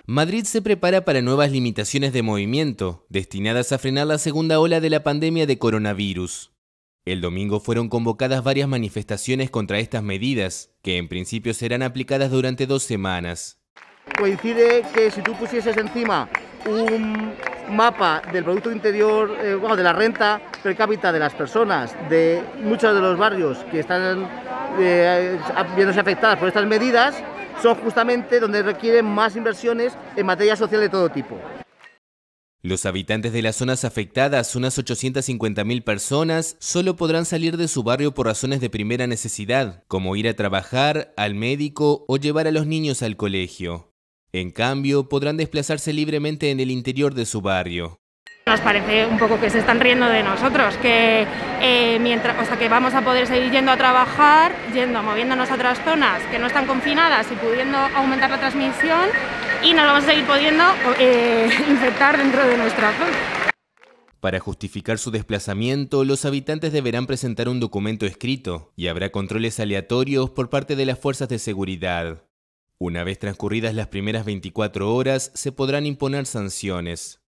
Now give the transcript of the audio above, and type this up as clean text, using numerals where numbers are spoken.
Madrid se prepara para nuevas limitaciones de movimiento, destinadas a frenar la segunda ola de la pandemia de coronavirus. El domingo fueron convocadas varias manifestaciones contra estas medidas, que en principio serán aplicadas durante 2 semanas. Coincide que si tú pusieses encima un mapa del Producto Interior, de la renta per cápita de las personas, de muchos de los barrios que están viéndose afectadas por estas medidas, son justamente donde requieren más inversiones en materia social de todo tipo. Los habitantes de las zonas afectadas, unas 850.000 personas, solo podrán salir de su barrio por razones de primera necesidad, como ir a trabajar, al médico o llevar a los niños al colegio. En cambio, podrán desplazarse libremente en el interior de su barrio. Nos parece un poco que se están riendo de nosotros, que que vamos a poder seguir yendo a trabajar, moviéndonos a otras zonas que no están confinadas y pudiendo aumentar la transmisión, y nos vamos a seguir pudiendo infectar dentro de nuestra zona. Para justificar su desplazamiento, los habitantes deberán presentar un documento escrito y habrá controles aleatorios por parte de las fuerzas de seguridad. Una vez transcurridas las primeras 24 horas, se podrán imponer sanciones.